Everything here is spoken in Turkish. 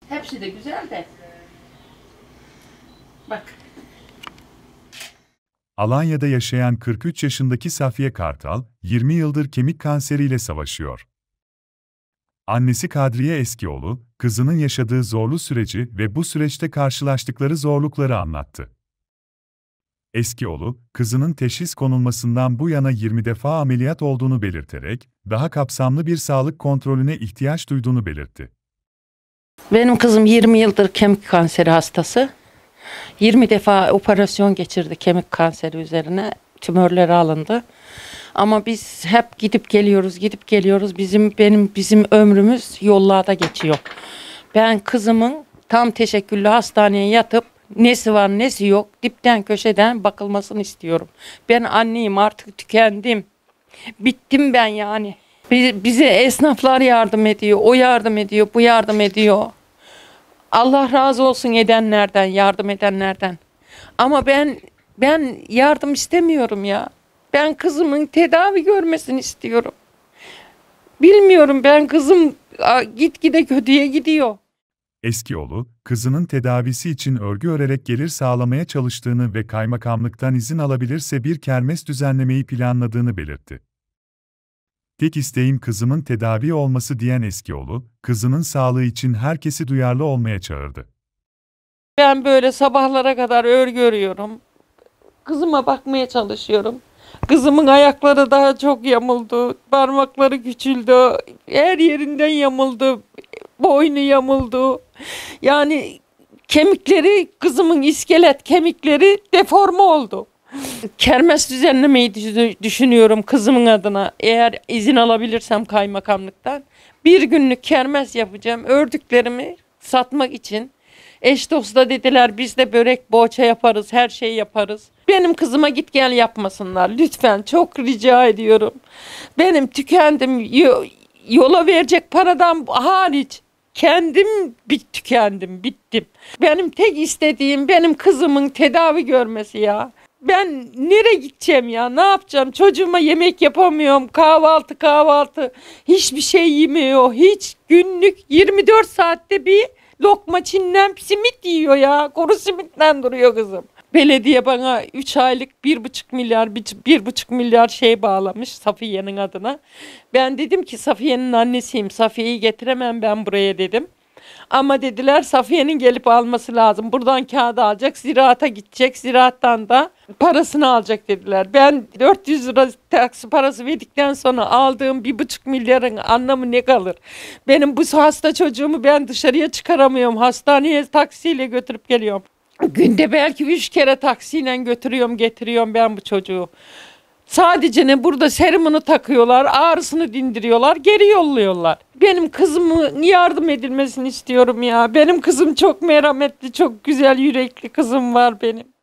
Hepsi de güzel de. Bak. Alanya'da yaşayan 43 yaşındaki Safiye Kartal, 20 yıldır kemik kanseriyle savaşıyor. Annesi Kadriye Eskioğlu, kızının yaşadığı zorlu süreci ve bu süreçte karşılaştıkları zorlukları anlattı. Eskioğlu, kızının teşhis konulmasından bu yana 20 defa ameliyat olduğunu belirterek, daha kapsamlı bir sağlık kontrolüne ihtiyaç duyduğunu belirtti. Benim kızım 20 yıldır kemik kanseri hastası. 20 defa operasyon geçirdi kemik kanseri üzerine. Tümörleri alındı. Ama biz hep gidip geliyoruz. Bizim ömrümüz yollarda geçiyor. Ben kızımın tam teşekküllü hastaneye yatıp nesi var nesi yok dipten köşeden bakılmasını istiyorum. Ben anneyim, artık tükendim. Bittim ben yani. Bize esnaflar yardım ediyor. O yardım ediyor, bu yardım ediyor. Allah razı olsun edenlerden, yardım edenlerden. Ama ben yardım istemiyorum ya. Ben kızımın tedavi görmesini istiyorum. Bilmiyorum, ben kızım gitgide kötüye gidiyor. Eskioğlu, kızının tedavisi için örgü örerek gelir sağlamaya çalıştığını ve kaymakamlıktan izin alabilirse bir kermes düzenlemeyi planladığını belirtti. Tek isteğim kızımın tedavi olması diyen Eskioğlu, kızının sağlığı için herkesi duyarlı olmaya çağırdı. Ben böyle sabahlara kadar örgü örüyorum. Kızıma bakmaya çalışıyorum. Kızımın ayakları daha çok yamuldu. Parmakları küçüldü. Her yerinden yamuldu. Boynu yamuldu. Yani kemikleri, kızımın iskelet kemikleri deforme oldu. Kermes düzenlemeyi düşünüyorum kızımın adına. Eğer izin alabilirsem kaymakamlıktan. Bir günlük kermes yapacağım. Ördüklerimi satmak için. Eş dost da dediler, biz de börek poğaça yaparız, her şeyi yaparız. Benim kızıma git gel yapmasınlar lütfen, çok rica ediyorum. Benim tükendim, yola verecek paradan hariç kendim tükendim, bittim. Benim tek istediğim benim kızımın tedavi görmesi ya. Ben nereye gideceğim ya, ne yapacağım? Çocuğuma yemek yapamıyorum, kahvaltı hiçbir şey yemiyor. Hiç günlük 24 saatte bir lokma çinlen simit yiyor ya. Kuru simitten duruyor kızım. Belediye bana 3 aylık 1,5 milyar şey bağlamış Safiye'nin adına. Ben dedim ki Safiye'nin annesiyim. Safiye'yi getiremem ben buraya dedim. Ama dediler Safiye'nin gelip alması lazım. Buradan kağıdı alacak, ziraata gidecek. Ziraattan da parasını alacak dediler. Ben 400 lira taksi parası verdikten sonra aldığım 1,5 milyarın anlamı ne kalır? Benim bu hasta çocuğumu ben dışarıya çıkaramıyorum. Hastaneye taksiyle götürüp geliyorum. Günde belki 3 kere taksiyle götürüyorum, getiriyorum ben bu çocuğu. Sadece ne, burada serumunu takıyorlar, ağrısını dindiriyorlar, geri yolluyorlar. Benim kızımın yardım edilmesini istiyorum ya. Benim kızım çok merhametli, çok güzel yürekli kızım var benim.